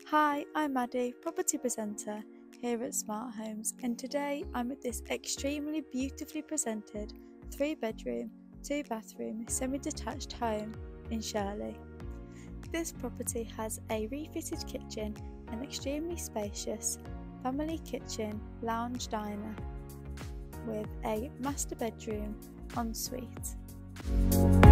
Hi, I'm Maddie, property presenter here at Smart Homes, and today I'm at this extremely beautifully presented 3-bedroom, 2-bathroom semi-detached home in Shirley. This property has a refitted kitchen, an extremely spacious family kitchen lounge diner with a master bedroom ensuite.